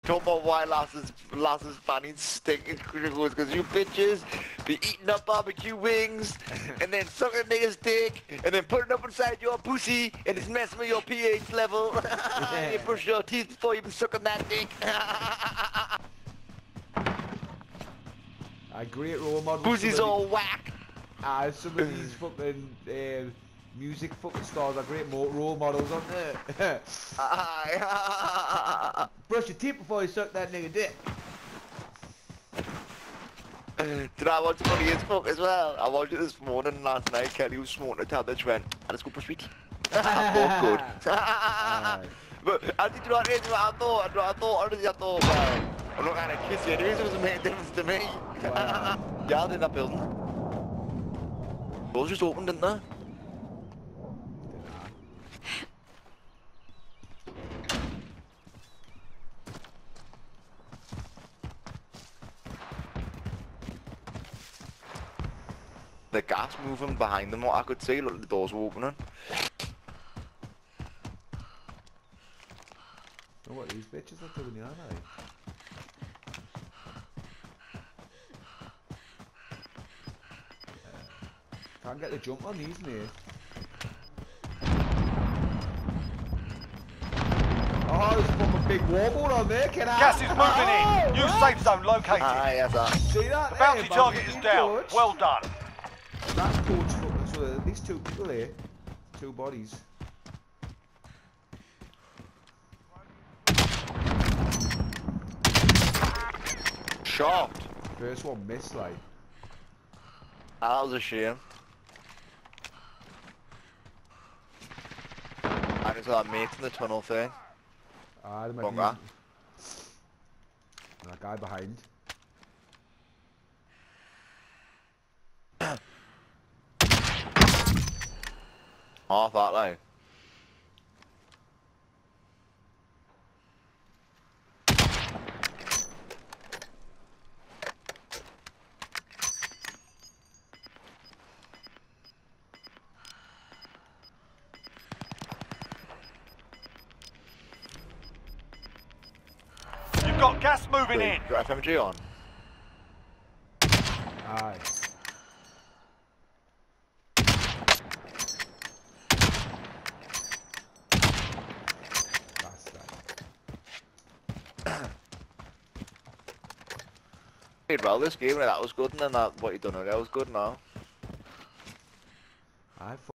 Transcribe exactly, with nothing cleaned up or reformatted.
Talk about why lasses, lasses fanning stinking criticals because you bitches be eating up barbecue wings and then sucking niggas dick and then putting up inside your pussy and it's messing with your pH level. Yeah. You brush your teeth before you been sucking that dick. A great role model. Pussy's all whack. Ah, some of these fucking uh, music fucking stars are great mo role models, aren't they? Brush your teeth before you suck that nigga dick. Do you know what's funny as fuck as well? I watched it this morning last night. Kelly was smoking a tablet. She went, let's go brush my teeth. Both good. But I did not know what I thought. I thought, honestly, I thought, well, I'm not going to kiss you. Anyways, it doesn't make a difference to me. Wow. Yeah, I was in that building. Doors just opened, didn't they? The gas moving behind them, what I could see, look, the doors were opening. Oh, what these bitches are doing, aren't they? Can't get the jump on these, mate. Oh, there's a fucking big warboard on there, can I? Gas is moving oh, in. New right. safe zone located. Ah, yes, sir. See that? The there, bounty man? target is Team down. coach. Well done. That's coach fucking, so at least two people here. Two bodies. Shocked. First one missed, like. That was a shame. I just got mates in the tunnel thing. Ah, there might Wrong be... guy. That guy behind. Half that like. You've got gas moving in. Your F M G on. Aye. Played well this game, and that was good, and then that what you done earlier was good now. I